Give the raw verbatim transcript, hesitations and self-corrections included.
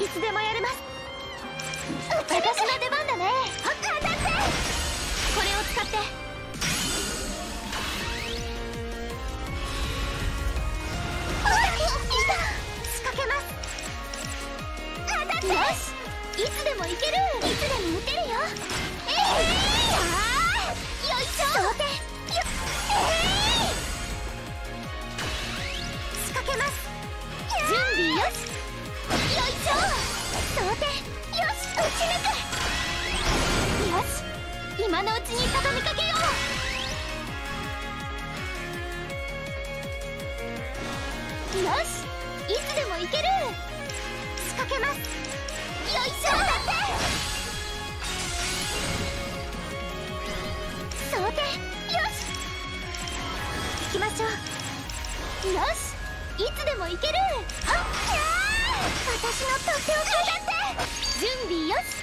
つでもやれます。私の出番だね。当たって。これを使って仕掛けます。当たって。よし、いつでもいける。いつでも打てるよ。えい、さあ、よいしょ。想定よ、えい、仕掛けます。準備よし。よいしょ。想定よし、打ち抜く。よし、今のうちに畳みかけよう。よし、いつでもいける。仕掛けます。よいしょ。当たって。想定よし、行きましょう。よし、いつでもいける。はっ、私のとっておき。当たって。準備よし。